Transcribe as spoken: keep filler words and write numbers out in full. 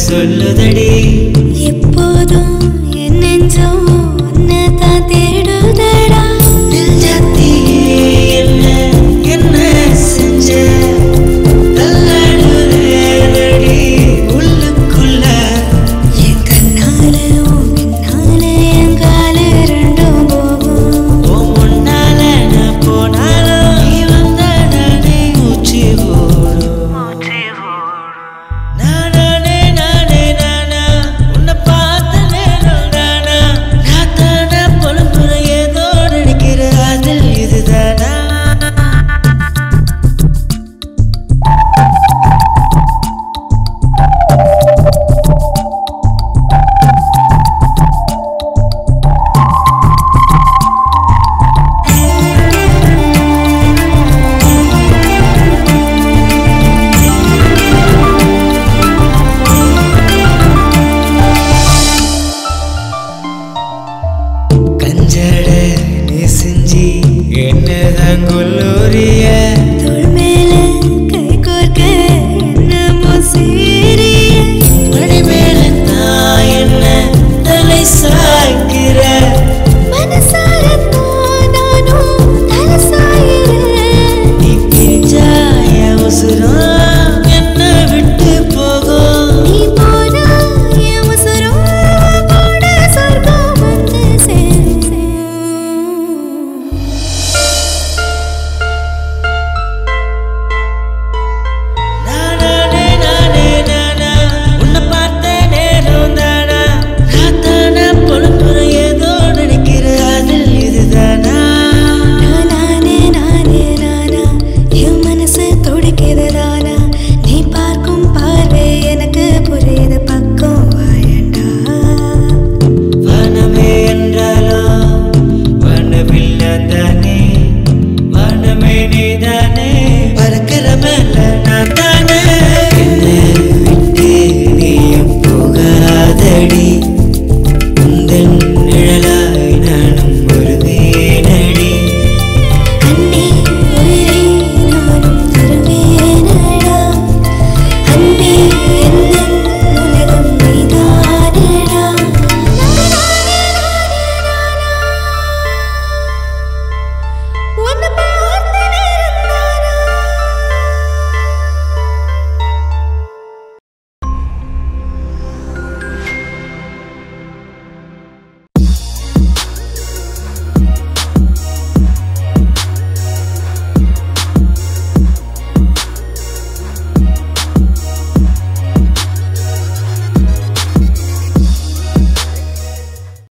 சொல்லுதடி எப்போதும் என் நெஞ்சம் உன்னைத்தான் தேடுதடா நெஞ்சத்தியே என்ன என்ன செஞ்ச தள்ளாடுதேடி உள்ளுக்குள்ள என் கண்ணால உன் பின்னால என் கால ரெண்டும் போகும் உன் முன்னால நான் போனாலும் நீ வந்தானே மூச்சு ஓடும் நானே நானே நானா உன்னை பார்த்த நேரம் தானா நான் தானா பொழுப்புற ஏதோ நினைக்கிற அதில் இதுதானா கஞ்சட நீ செஞ்சி என்னதான் கொல்லூரிய தோள் மேல கை கோர்க்க என்னமோ சீரிய மணி மேல தான் என்ன தலை சாய்க்கிற மனசாரத்தான் நானும் தலை சாயிறேன் நீ பிரிஞ்சாய உசுரம் என்ன விட்டு போகும் நீ போனா என் உசுரும் கூட சொர்க்கம் வந்து சேரும் நானே நானே நானா உன்னை பார்த்த நேரம் தானா நான் தானா பொழுப்புற ஏதோ நினைக்கிற அதில் இதுதானா நானே நானே நானா என் மனசு துடிக்குதுதானா நீ பார்க்கும் பார்வை எனக்கு புரியுது பக்கம் வாயண்டா வனமே என்றாலும் வனவில்லை தானே